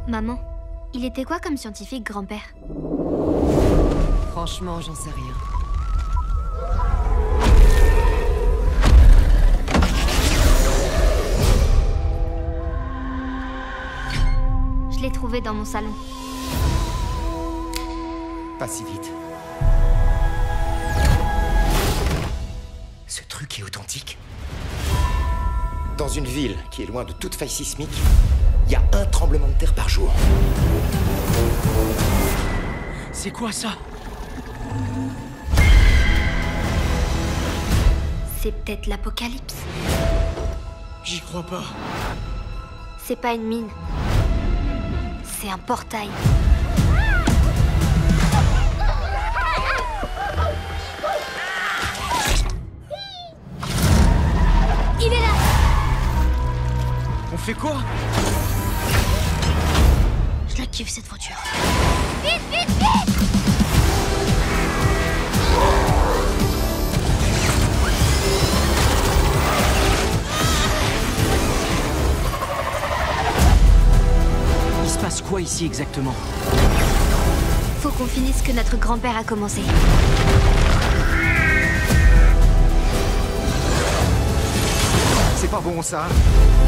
Maman, il était quoi comme scientifique, grand-père? Franchement, j'en sais rien. Je l'ai trouvé dans mon salon. Pas si vite. Ce truc est authentique. Dans une ville qui est loin de toute faille sismique, il y a un tremblement de terre par jour. C'est quoi ça? C'est peut-être l'apocalypse. J'y crois pas. C'est pas une mine. C'est un portail. Il est là! On fait quoi? Je la kiffe cette voiture. Vite, vite, vite! Il se passe quoi ici exactement? Faut qu'on finisse ce que notre grand-père a commencé. C'est pas bon ça.